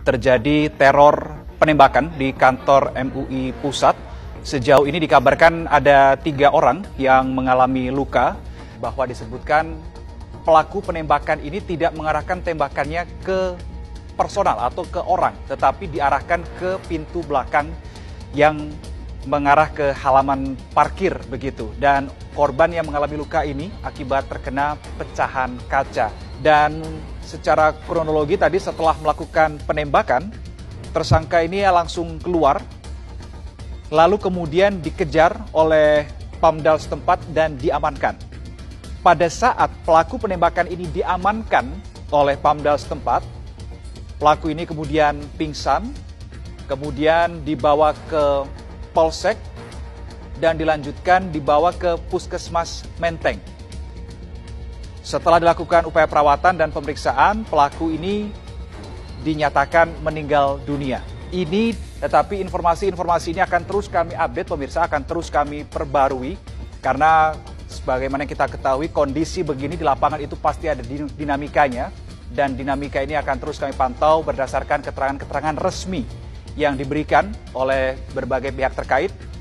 terjadi teror penembakan di kantor MUI Pusat. Sejauh ini dikabarkan ada 3 orang yang mengalami luka, bahwa disebutkan pelaku penembakan ini tidak mengarahkan tembakannya ke personal atau ke orang, tetapi diarahkan ke pintu belakang yang mengarah ke halaman parkir begitu. Dan korban yang mengalami luka ini akibat terkena pecahan kaca. Dan secara kronologi tadi setelah melakukan penembakan, tersangka ini langsung keluar, lalu kemudian dikejar oleh Pamdal setempat dan diamankan. Pada saat pelaku penembakan ini diamankan oleh Pamdal setempat, pelaku ini kemudian pingsan, kemudian dibawa ke Polsek dan dilanjutkan dibawa ke Puskesmas Menteng. Setelah dilakukan upaya perawatan dan pemeriksaan, pelaku ini dinyatakan meninggal dunia. Tetapi informasi-informasi ini akan terus kami update, pemirsa, akan terus kami perbarui, karena sebagaimana kita ketahui kondisi begini di lapangan itu pasti ada dinamikanya, dan dinamika ini akan terus kami pantau berdasarkan keterangan-keterangan resmi yang diberikan oleh berbagai pihak terkait.